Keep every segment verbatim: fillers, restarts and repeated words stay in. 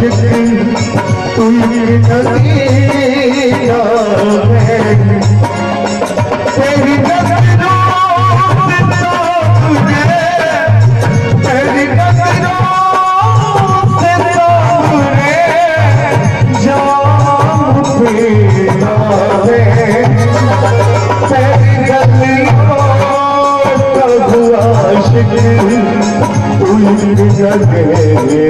आशिक तू नदी तेरी नजरों से तुझे तेरी नजरों से तुझे जान पीना है तेरी गलियों का आशिक तू नदी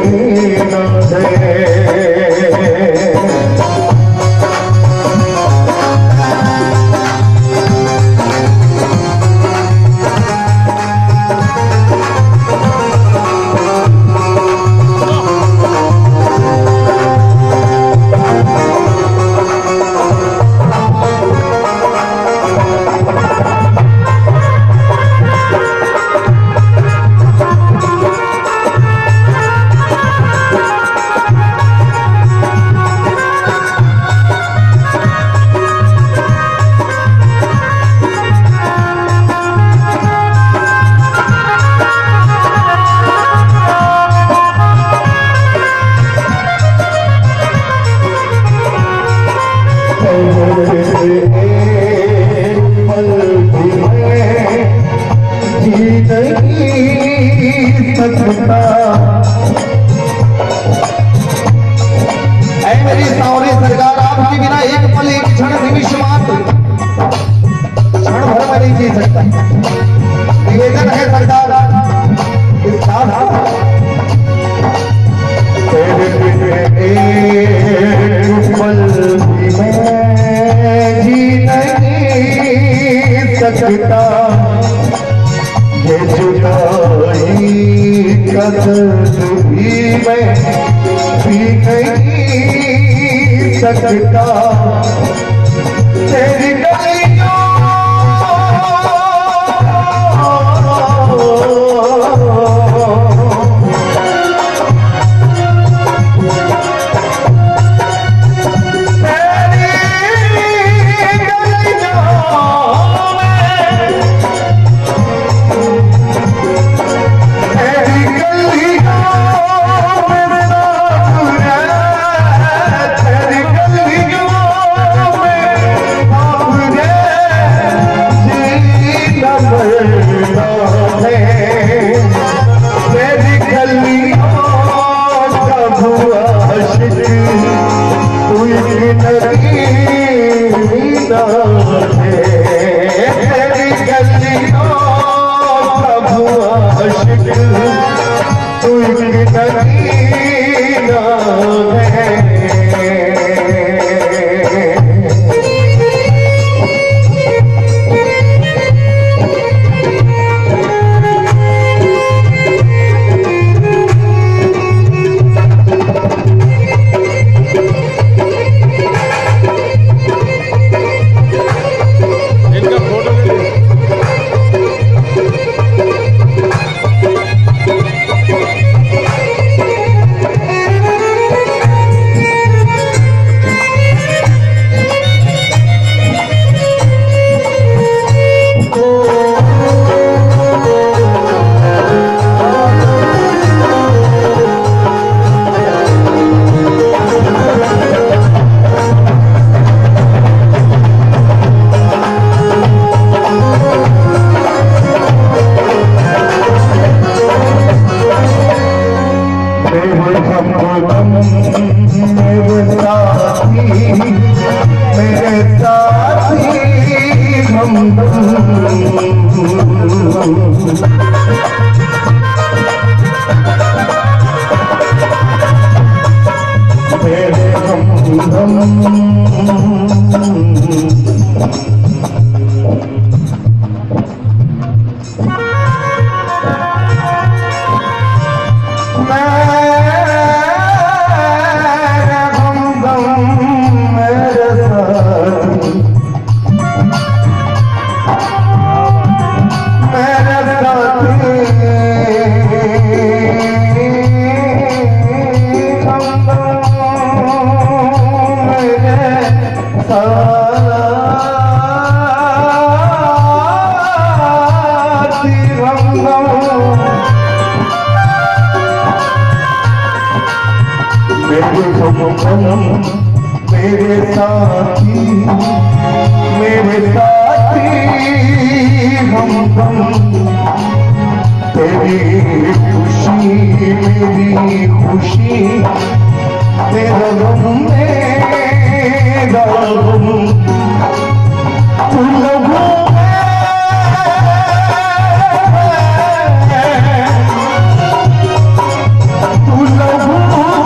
मेरी सावरी सरकार आपके बिना एक पल एक क्षण निमिष मात्र क्षण भर में नहीं जी सकता। निवेदन है सरकार इस साथ तेरे बिना एक पल भी मैं जी नहीं सकता ये जुदाई का दर्द भी मैं पी नहीं सकता तेरी गलियों मेरे साथी मेरे साथी हमदम तेरी खुशी मेरी खुशी तेरा गम मेरा गम तू लहू तू लहू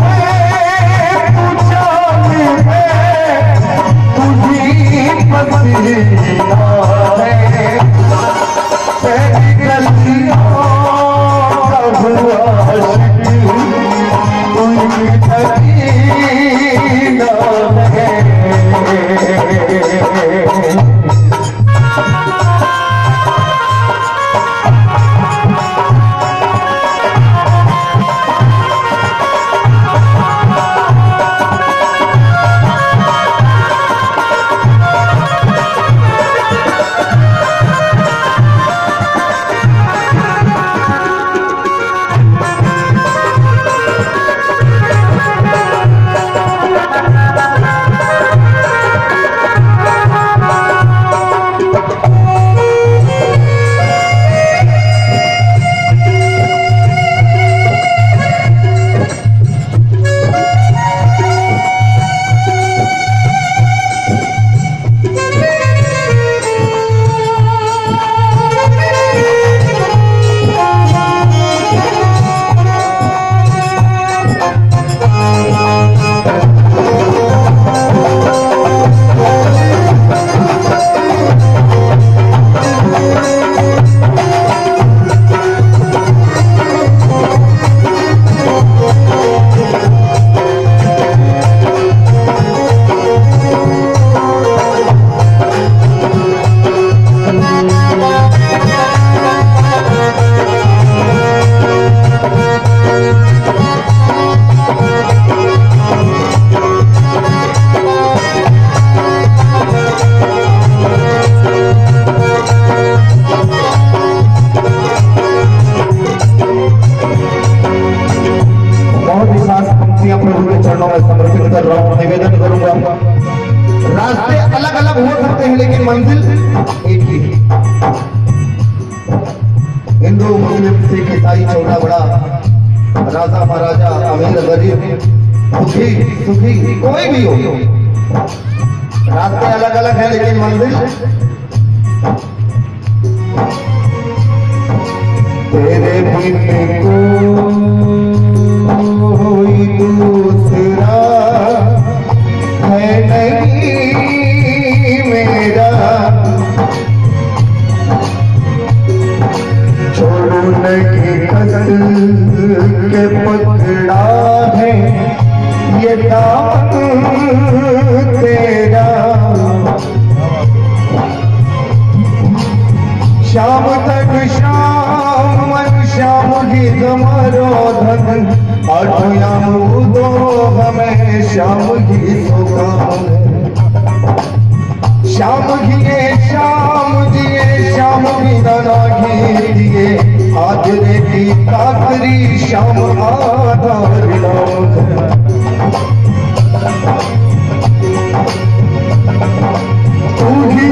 रास्ते अलग अलग हो सकते हैं लेकिन मंजिल एक ही है। हिंदू मुस्लिम सिख ईसाई छोटा बड़ा राजा महाराजा अमीर गरीब सुखी सुखी कोई भी हो, रास्ते अलग अलग हैं लेकिन मंजिल तेरे बिन कोई दूसरा है नहीं मेरा, छोड़ो नहीं कस के पकड़ा है ये दामन तेरा। शाम तक शाम मन श्याम की तुम्हारो धन आठो याम दो हमें श्याम की सुगाम। श्याम घिए श्याम जिए श्याम की दाना घी दिए आदरे की काकरी श्याम आधार तू ही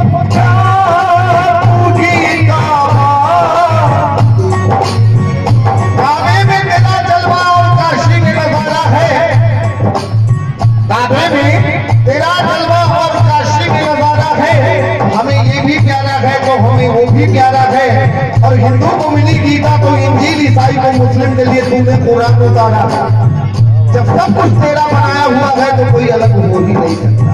और हिंदू को मिली गीता तो इंजील, ईसाई को मुस्लिम के लिए तूने कुरान उतारा। जब सब कुछ तेरा बनाया हुआ है तो कोई अलग हो ही नहीं सकता।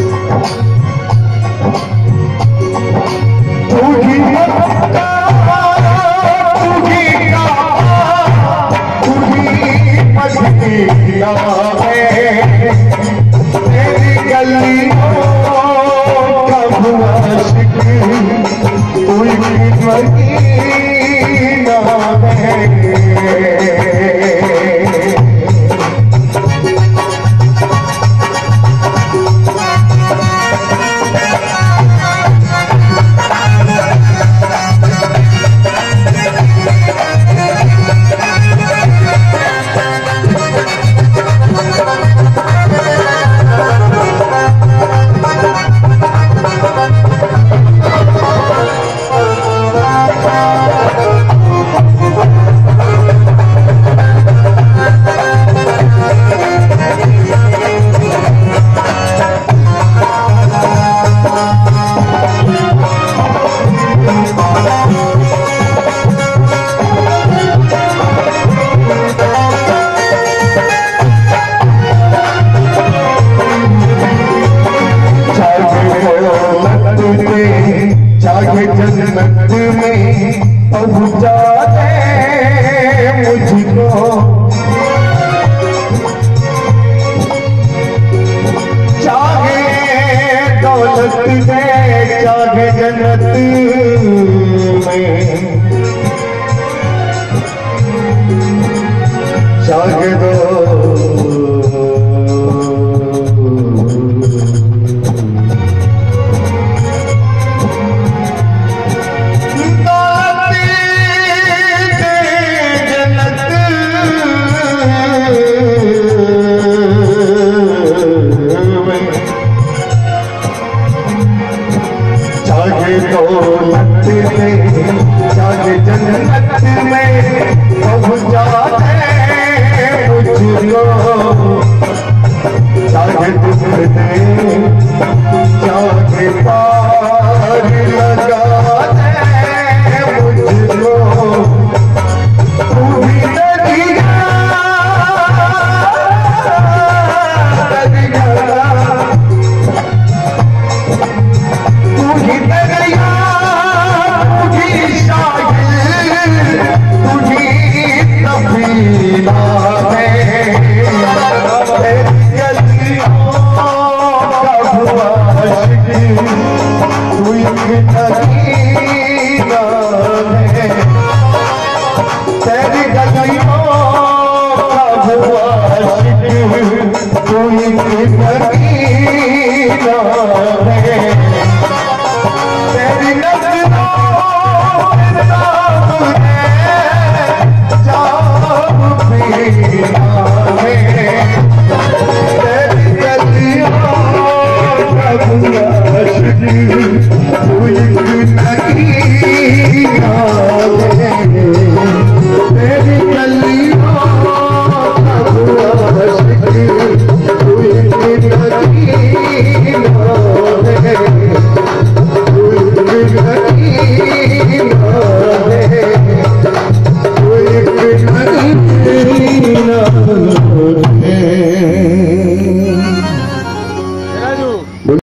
तू ही मक्का, तू ही काबा, तू ही मदीना है, तेरी गलियों का आशिक कोई भी मर्जी